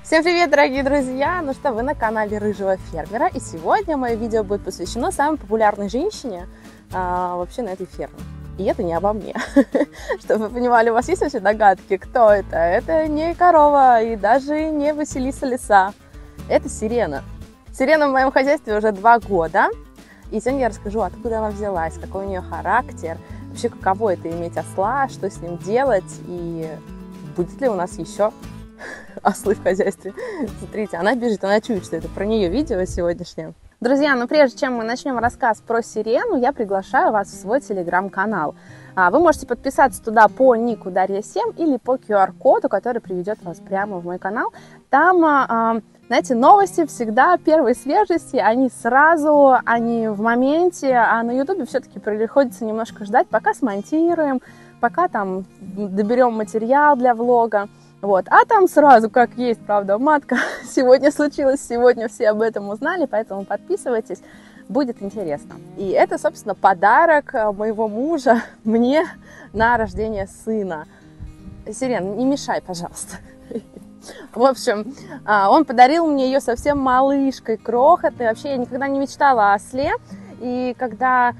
Всем привет, дорогие друзья! Ну что, вы на канале Рыжего Фермера, и сегодня мое видео будет посвящено самой популярной женщине вообще на этой ферме. И это не обо мне. Чтобы вы понимали, у вас есть вообще догадки, кто это? Это не корова и даже не Василиса Лиса. Это Сирена. Сирена в моем хозяйстве уже 2 года. И сегодня я расскажу, откуда она взялась, какой у нее характер, вообще каково это иметь осла, что с ним делать и будет ли у нас еще ослы в хозяйстве. Смотрите, она бежит, она чует, что это про нее видео сегодняшнее. Друзья, но прежде чем мы начнем рассказ про Сирену, я приглашаю вас в свой телеграм-канал. Вы можете подписаться туда по нику Дарья 7 или по QR-коду, который приведет вас прямо в мой канал. Там, знаете, новости всегда первой свежести, они сразу, они в моменте, а на ютубе все-таки приходится немножко ждать, пока смонтируем, пока там доберем материал для влога. Вот. А там сразу, как есть, правда, матка. Сегодня случилось, сегодня все об этом узнали, поэтому подписывайтесь, будет интересно. И это, собственно, подарок моего мужа мне на рождение сына. Сирен, не мешай, пожалуйста. В общем, он подарил мне ее совсем малышкой, крохотной. Вообще, я никогда не мечтала о осле. И когда,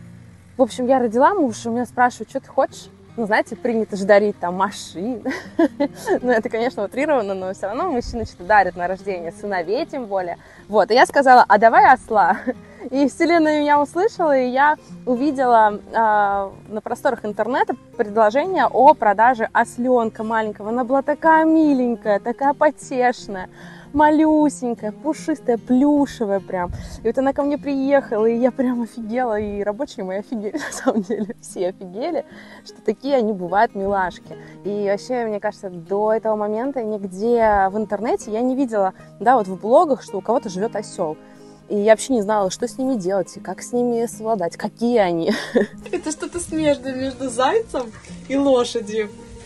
в общем, я родила мужа, у меня спрашивают, что ты хочешь? Ну, знаете, принято же дарить там машины. Ну, это, конечно, утрировано, но все равно мужчины что-то дарят на рождение, сыновей тем более. Вот, и я сказала, а давай осла. И вселенная меня услышала, и я увидела на просторах интернета предложение о продаже осленка маленького. Она была такая миленькая, такая потешная, малюсенькая, пушистая, плюшевая прям. И вот она ко мне приехала, и я прям офигела, и рабочие мои офигели, на самом деле, все офигели, что такие они бывают милашки. И вообще, мне кажется, до этого момента нигде в интернете я не видела, да, вот в блогах, что у кого-то живет осел. И я вообще не знала, что с ними делать, и как с ними совладать, какие они. Это что-то смежное между зайцем и лошадью.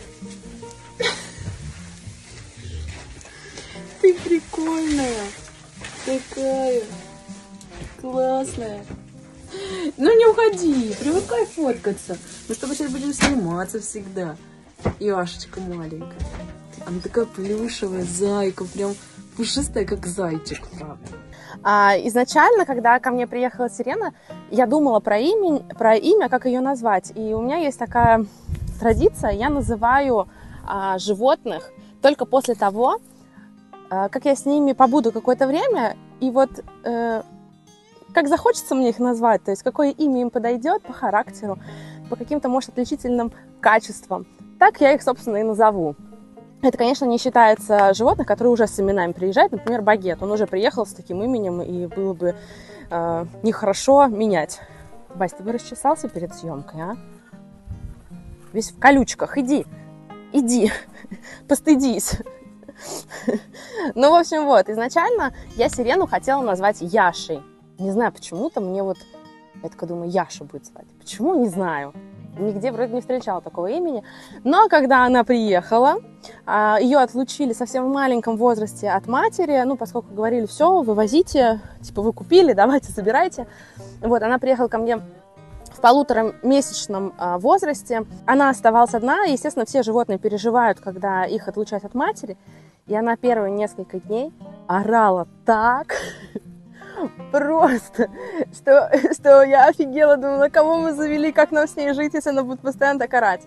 Ты прикольная, такая классная. Ну не уходи, привыкай фоткаться. Мы с тобой сейчас будем сниматься всегда. Яшечка маленькая. Она такая плюшевая, зайка, прям пушистая, как зайчик, правда. Изначально, когда ко мне приехала Сирена, я думала про имя, как ее назвать. И у меня есть такая традиция, я называю животных только после того, как я с ними побуду какое-то время, и вот как захочется мне их назвать, то есть какое имя им подойдет по характеру, по каким-то, может, отличительным качествам, так я их, собственно, и назову. Это, конечно, не считается животных, которые уже с именами приезжают. Например, Багет. Он уже приехал с таким именем, и было бы нехорошо менять. Вась, ты бы расчесался перед съемкой, а? Весь в колючках. Иди, постыдись. Ну, в общем, вот. Изначально я Сирену хотела назвать Яшей. Не знаю, почему-то мне вот... Я такая думаю, Яша будет звать. Почему? Не знаю. Нигде вроде не встречала такого имени. Но когда она приехала, ее отлучили совсем в маленьком возрасте от матери, ну, поскольку говорили, все, вывозите, типа, вы купили, давайте, забирайте. Вот, она приехала ко мне в 1,5-месячном возрасте. Она оставалась одна, и, естественно, все животные переживают, когда их отлучают от матери. И она первые несколько дней орала так... Просто, что я офигела, думала, кого мы завели, как нам с ней жить, если она будет постоянно так орать.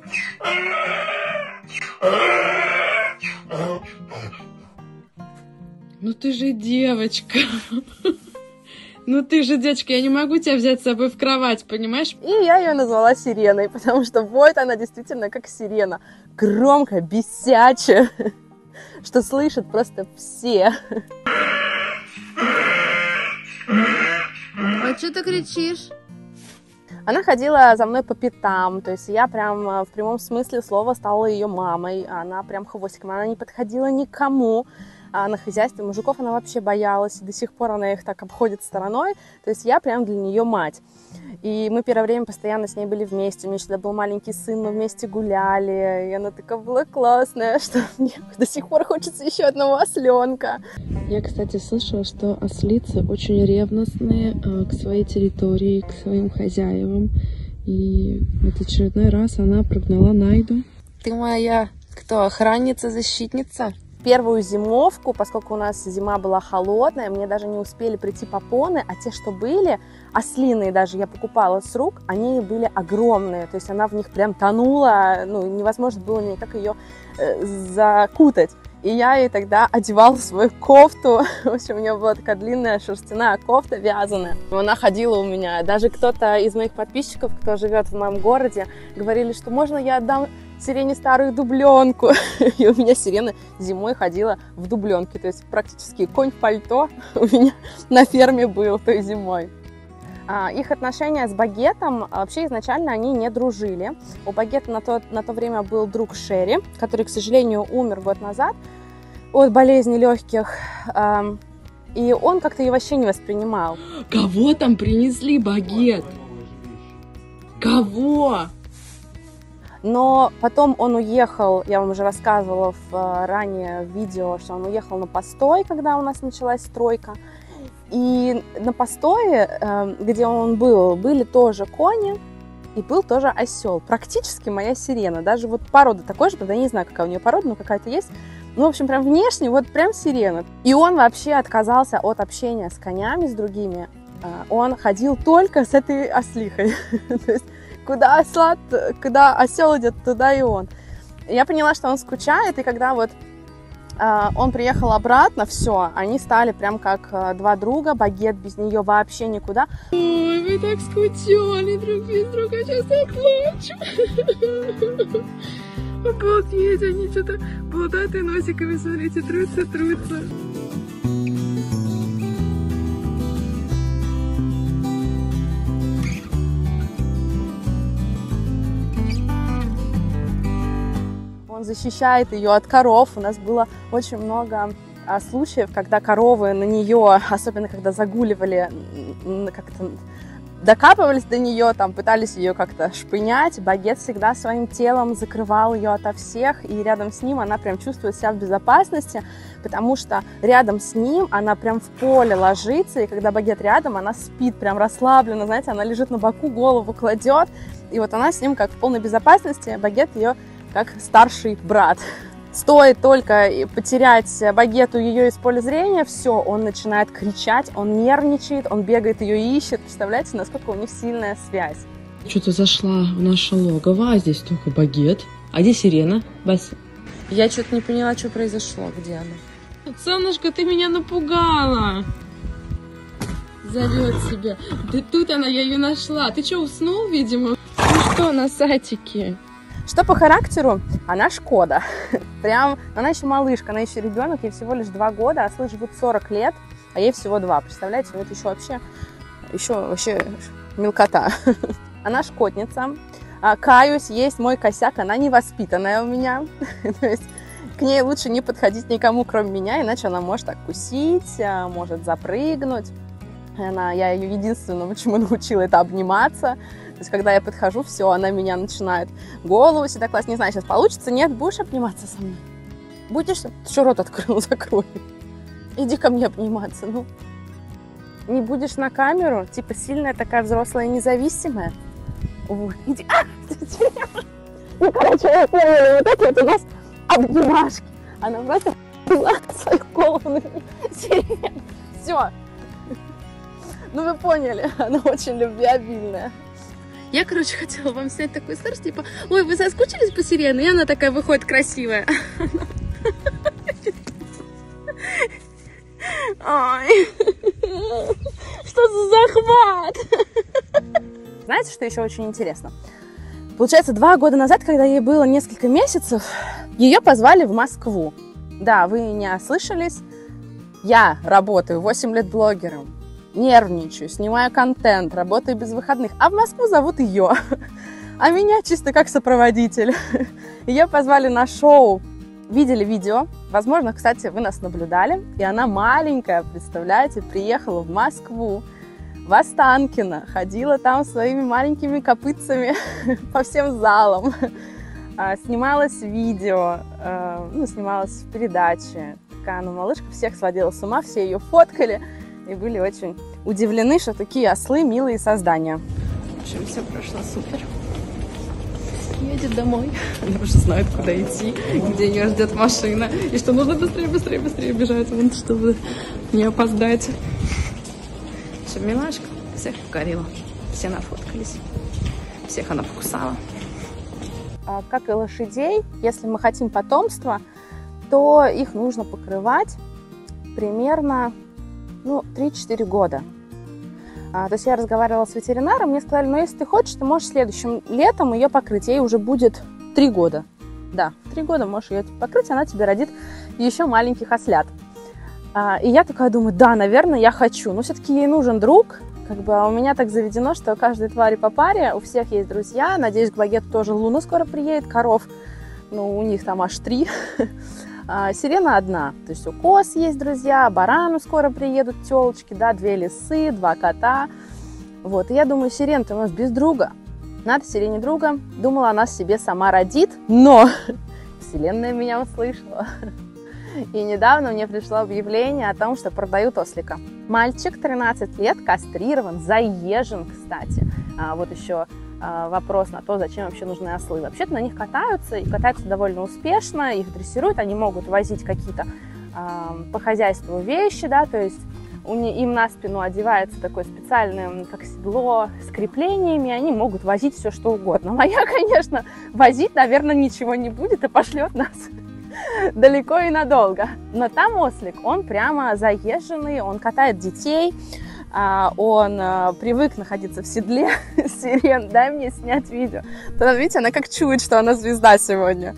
Ну ты же девочка. Ну ты же девочка, я не могу тебя взять с собой в кровать, понимаешь? И я ее назвала Сиреной, потому что воет она действительно как сирена. Громко, бесячая, что слышат просто все. А что ты кричишь? Она ходила за мной по пятам, то есть я прям в прямом смысле слова стала ее мамой. Она прям хвостиком, она не подходила никому. На хозяйстве мужиков она вообще боялась, и до сих пор она их так обходит стороной. То есть я прям для нее мать. И мы первое время постоянно с ней были вместе. У меня всегда был маленький сын, мы вместе гуляли. И она такая была классная, что мне до сих пор хочется еще одного осленка. Я, кстати, слышала, что ослицы очень ревностные к своей территории, к своим хозяевам. И вот очередной раз она прогнала Найду. Ты моя кто, охранница, защитница? первую зимовку, поскольку у нас зима была холодная, мне даже не успели прийти попоны, а те, что были, ослиные даже я покупала с рук, они были огромные, то есть она в них прям тонула, ну, невозможно было никак ее закутать. И я ей тогда одевала свою кофту, в общем, у нее была такая длинная шерстяная кофта вязаная. Она ходила у меня, даже кто-то из моих подписчиков, кто живет в моем городе, говорили, что можно я отдам Сирене старую дубленку. И у меня Сирена зимой ходила в дубленке, то есть практически конь в пальто у меня на ферме был той зимой. Их отношения с Багетом, вообще изначально они не дружили. У Багета на то время был друг Шерри, который, к сожалению, умер год назад от болезни легких. И он как-то ее вообще не воспринимал. Кого там принесли, Багет? Кого? Но потом он уехал, я вам уже рассказывала ранее в видео, что он уехал на постой, когда у нас началась стройка. И на постое, где он был, были тоже кони и был тоже осел. Практически моя Сирена. Даже вот порода такой же, правда, я не знаю, какая у нее порода, но какая-то есть. Ну, в общем, прям внешне, вот прям Сирена. И он вообще отказался от общения с конями, с другими. Он ходил только с этой ослихой. То есть, куда осел идет, туда и он. Я поняла, что он скучает, и когда вот он приехал обратно, все, они стали прям как два друга, Багет без нее вообще никуда. Ой, вы так скучали друг без друга, сейчас я плачу. Обалдеть, они что-то болтают носиками, смотрите, трутся. Он защищает ее от коров. У нас было очень много случаев, когда коровы на нее, особенно когда загуливали, как-то докапывались до нее, там пытались ее как-то шпынять. Багет всегда своим телом закрывал ее ото всех, и рядом с ним она прям чувствует себя в безопасности, потому что рядом с ним она прям в поле ложится, и когда Багет рядом, она спит прям расслабленно, знаете, она лежит на боку, голову кладет, и вот она с ним как в полной безопасности, Багет ее как старший брат. Стоит только потерять Багету ее из поля зрения, все, он начинает кричать, он нервничает, он бегает ее и ищет. Представляете, насколько у них сильная связь. Что-то зашла в наше логово, а здесь только Багет. А где Сирена, Бася? Я что-то не поняла, что произошло, где она. Солнышко, ты меня напугала. Зовет себя. Да тут она, я ее нашла. Ты что, уснул, видимо? Ну что, носатики? Что по характеру? Она Шкода. Прям, она еще малышка, она еще ребенок, ей всего лишь 2 года, ослы живут 40 лет, а ей всего 2. Представляете, вот еще вообще мелкота. Она шкодница. Каюсь, есть мой косяк, она невоспитанная у меня. То есть к ней лучше не подходить никому, кроме меня, иначе она может откусить, может запрыгнуть. Я ее единственное, чему научила, это обниматься. То есть, когда я подхожу, все, она меня начинает голову сюда класть. Не знаю, сейчас получится, нет, будешь обниматься со мной? Будешь? Ты что, рот открыл, закрой. Иди ко мне обниматься, ну. Не будешь на камеру? Типа сильная такая взрослая, независимая? Вот, иди. Ну, короче, я поняла, вот это вот у нас обнимашки. Она просто была свою голову на меня. Все. Ну, вы поняли, она очень любвеобильная. Я, короче, хотела вам снять такой сторис, типа, ой, вы соскучились по Сирене? И она такая выходит красивая. Ой, что за захват? Знаете, что еще очень интересно? Получается, 2 года назад, когда ей было несколько месяцев, ее позвали в Москву. Да, вы не ослышались. Я работаю 8 лет блогером. Нервничаю, снимаю контент, работаю без выходных, а в Москву зовут ее, а меня чисто как сопроводитель. Ее позвали на шоу, видели видео, возможно, кстати, вы нас наблюдали, и она маленькая, представляете, приехала в Москву, в Останкино, ходила там своими маленькими копытцами по всем залам, снималась видео, снималась в передаче, такая она малышка, всех сводила с ума, все ее фоткали, и были очень удивлены, что такие ослы милые создания. В общем, все прошло супер. едет домой. Она уже знает, куда идти, где ее ждет машина. И что нужно быстрее бежать, чтобы не опоздать. Все, милашка, всех покорила. Все нафоткались. Всех она покусала. Как и лошадей, если мы хотим потомства, то их нужно покрывать примерно 3-4 года. То есть я разговаривала с ветеринаром, мне сказали, если ты хочешь, ты можешь следующим летом ее покрыть. Ей уже будет 3 года. Да, 3 года можешь ее покрыть, она тебе родит еще маленьких ослят. И я такая думаю, да, наверное, я хочу. Но все-таки ей нужен друг. У меня так заведено, что у каждой твари по паре, у всех есть друзья. Надеюсь, к Багету тоже Луна скоро приедет, коров. У них там аж 3. Сирена одна. То есть у коз есть друзья, барану скоро приедут телочки, да, 2 лисы, 2 кота. И я думаю, Сирена-то у нас без друга. Надо Сирене друга. Думала, она себе сама родит, но Вселенная меня услышала. И недавно мне пришло объявление о том, что продают ослика. Мальчик, 13 лет, кастрирован, заезжен, кстати. Еще вопрос на то, зачем вообще нужны ослы. Вообще-то на них катаются, и катаются довольно успешно, их дрессируют, они могут возить какие-то по хозяйству вещи, да, то есть им на спину одевается такое специальное, как седло, с креплениями, и они могут возить все, что угодно. Моя, конечно, возить, наверное, ничего не будет и пошлет нас далеко и надолго. Но там ослик, он прямо заезженный, он катает детей, он привык находиться в седле. Сирен, дай мне снять видео. Там, видите, она как чует, что она звезда сегодня.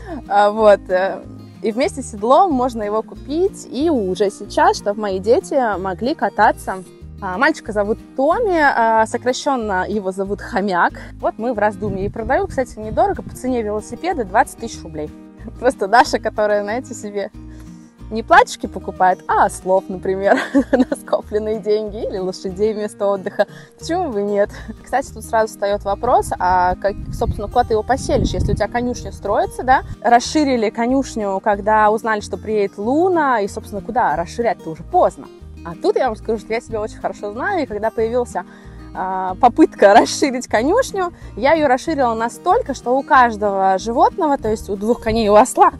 И вместе с седлом можно его купить. И уже сейчас, чтобы мои дети могли кататься. Мальчика зовут Томми, сокращенно его зовут Хомяк. Мы в раздумье. И продаю, кстати, недорого, по цене велосипеда 20 000 рублей. Просто Даша, которая, знаете, себе не платьишки покупает, а ослов, например, на скопленные деньги, или лошадей вместо отдыха. Почему бы нет? Кстати, тут сразу встает вопрос, собственно, куда ты его поселишь, если у тебя конюшня строится, да? Расширили конюшню, когда узнали, что приедет Луна, и, собственно, куда? Расширять-то уже поздно. А тут я вам скажу, что я себя очень хорошо знаю, и когда появился попытка расширить конюшню, я ее расширила настолько, что у каждого животного, то есть у 2 коней и у осла,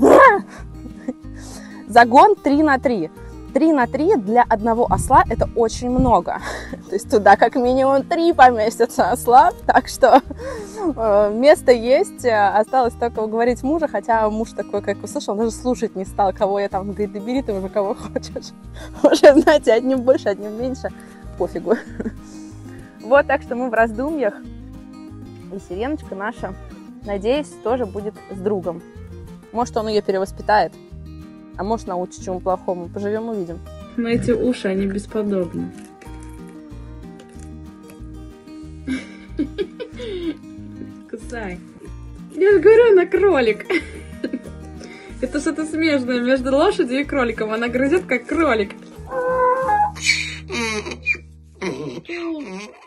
загон 3 на 3. 3 на 3 для одного осла это очень много. То есть туда как минимум 3 поместятся осла, так что место есть. Осталось только уговорить мужа, хотя муж такой, как услышал, он даже слушать не стал, кого я там, говорит, да бери ты уже кого хочешь. Уже, знаете, одним больше, одним меньше, пофигу. Так что мы в раздумьях. И Сиреночка наша, надеюсь, тоже будет с другом. Может, он ее перевоспитает, а может, научит чему плохому. Поживем, увидим. Но эти уши, они бесподобны. Кусай. Я же говорю, она кролик. Это что-то смежное между лошадью и кроликом. Она грызет, как кролик.